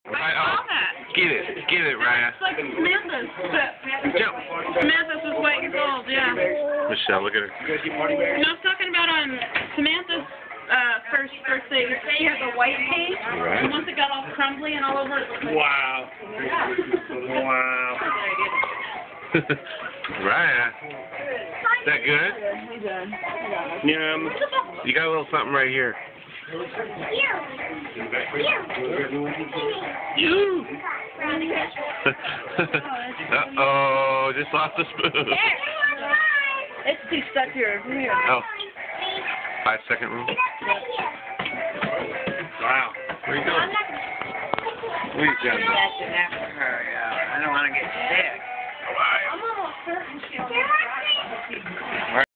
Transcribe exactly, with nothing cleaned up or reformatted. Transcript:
Right, oh, get it, get it, Ryan. It's like Samantha's, but Jump. Samantha's was white and gold, yeah. Michelle, look at her. You know, I was talking about on Samantha's uh, first birthday, she had the white paint, Right. and once it got all crumbly and all over it. Wow. Wow. Ryan, is that good? Yum. You got a little something right here. You. Uh-oh, just lost the spoon. It's too stuck here. Oh. Five second rule. Wow. Where you going? Where you going? I don't want to get sick. Bye.